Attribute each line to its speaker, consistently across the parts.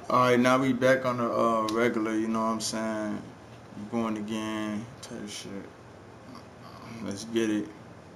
Speaker 1: Alright, now we back on the regular, you know what I'm saying? Going again, type shit. Let's get it.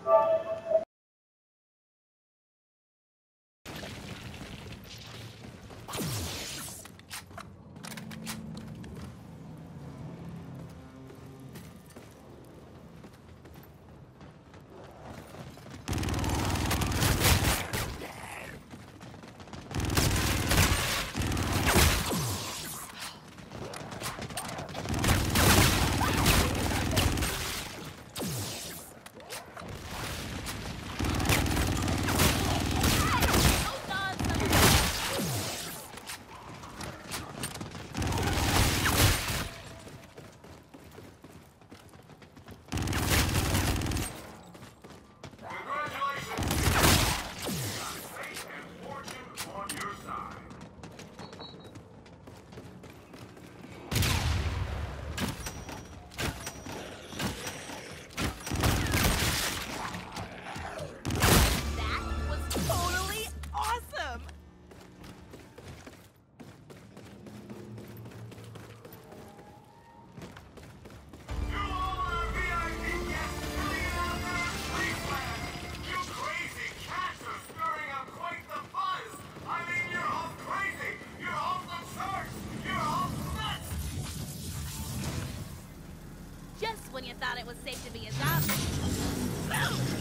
Speaker 2: When you thought it was safe to be a zombie.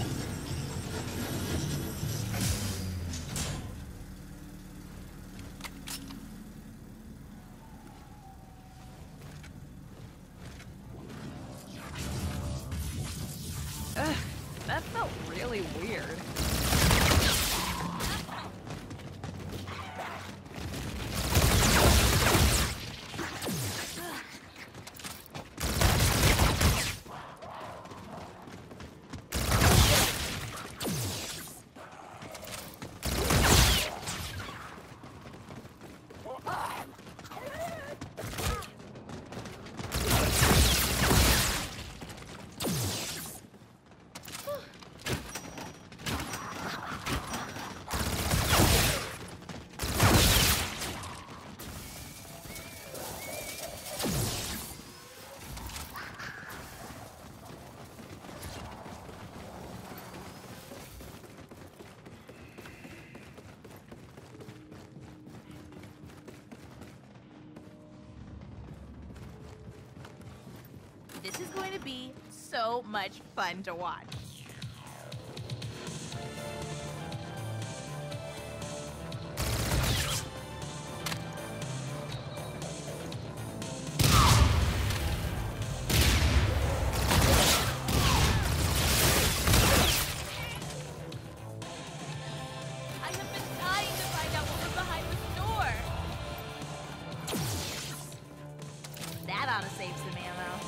Speaker 3: Ugh, that felt really weird.
Speaker 2: This is going to be so much fun to watch. I have been dying to find out what was behind this door. That ought to save some ammo.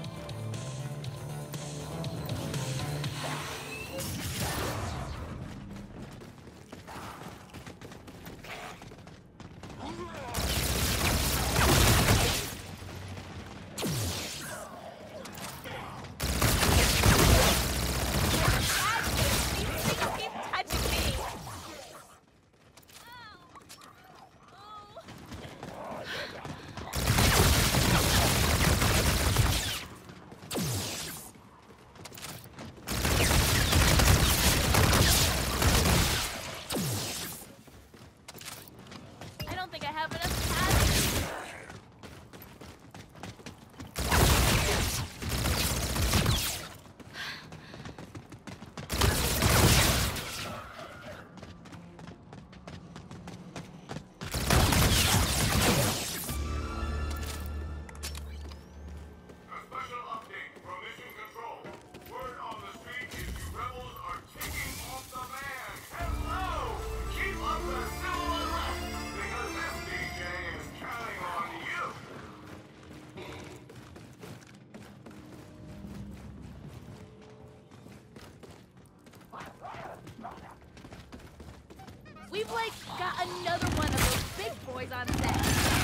Speaker 2: We've, like, got another one of those big boys on set.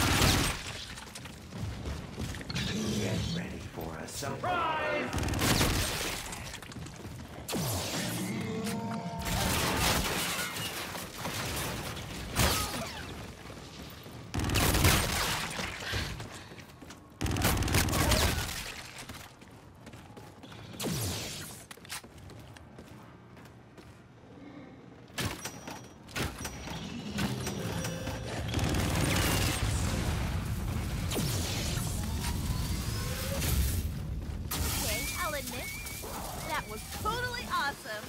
Speaker 4: Get ready for a surprise!
Speaker 2: goodness. That was totally awesome.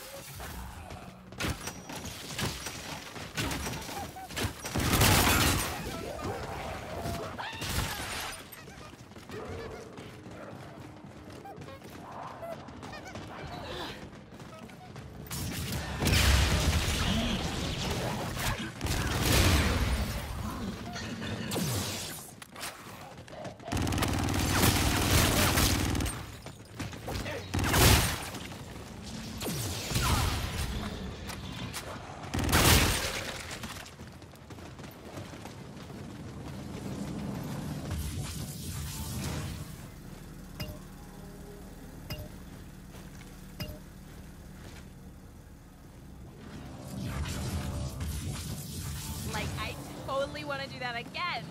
Speaker 2: Like, I totally want to do that again.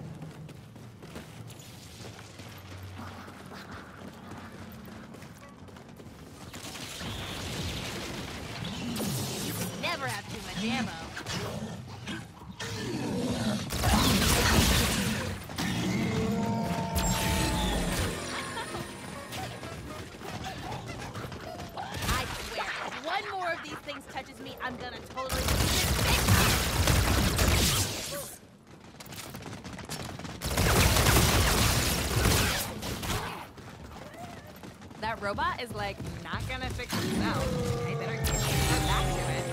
Speaker 2: You can never have too much ammo. I swear, if one more of these things touches me, I'm gonna totally lose this big time. That robot is like not gonna fix itself. I better get back to it.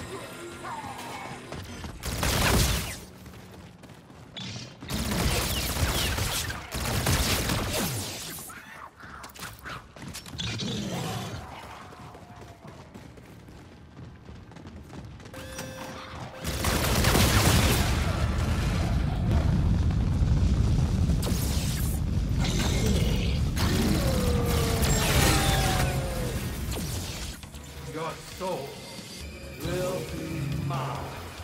Speaker 4: Your soul will be mine.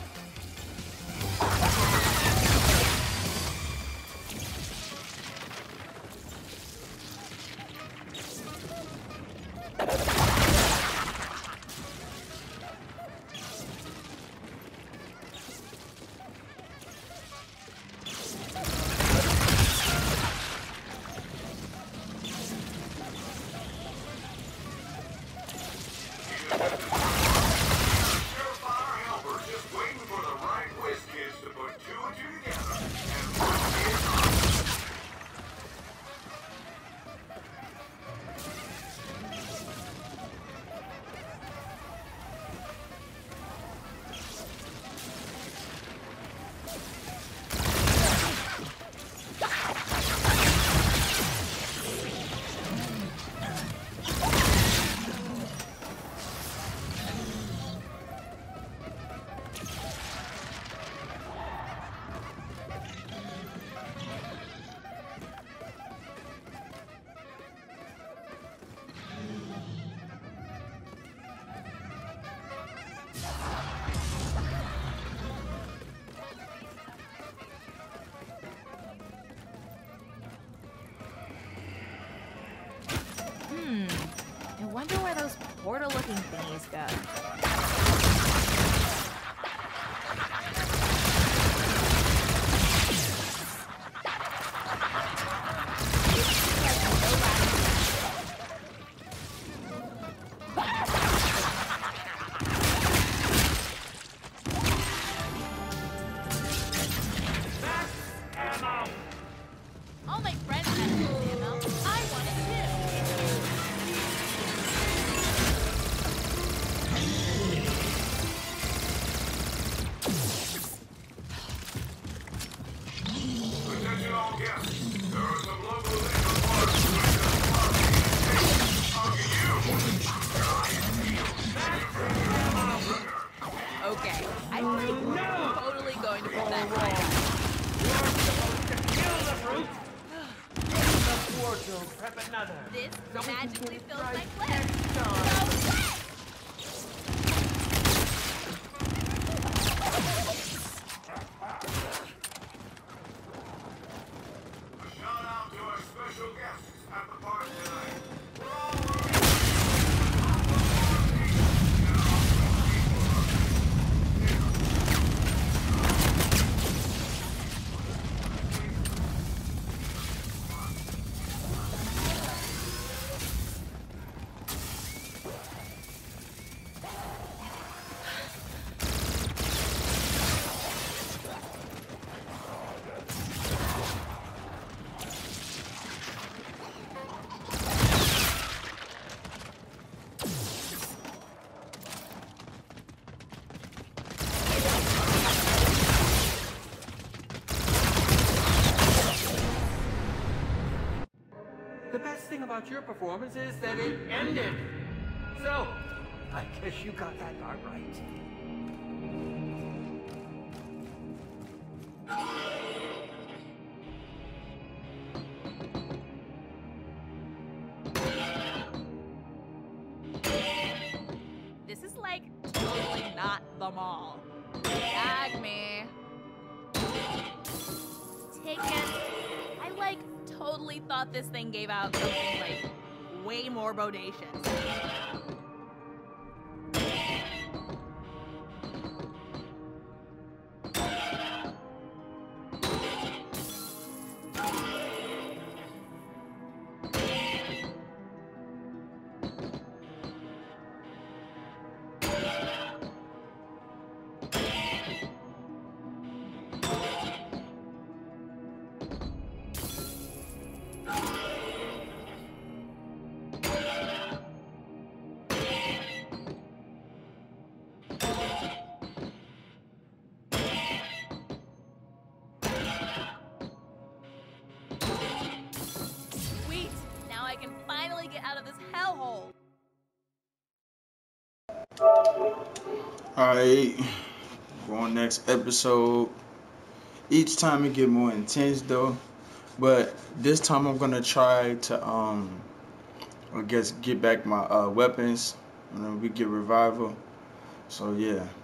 Speaker 3: I wonder where those portal-looking thingies go.
Speaker 2: All my friends had this ammo. I want it
Speaker 5: Attention all guests. There are some local legal parts
Speaker 2: Okay, I think we're totally going to put that right.
Speaker 4: The portal, prep another.
Speaker 2: This magically fills my clip. No way!
Speaker 5: A shout out to our special guests at the party tonight.
Speaker 4: about your performance is that it ended. So, I guess you got that part right.
Speaker 2: This is like totally not the mall.
Speaker 3: Gag me.
Speaker 2: Tickets. I like totally thought this thing gave out something like way more bodacious. Sweet! Now I can finally get out of this hellhole.
Speaker 1: Alright, going next episode. Each time it get more intense though, but this time I'm gonna try to I guess get back my weapons. We get revival. So yeah.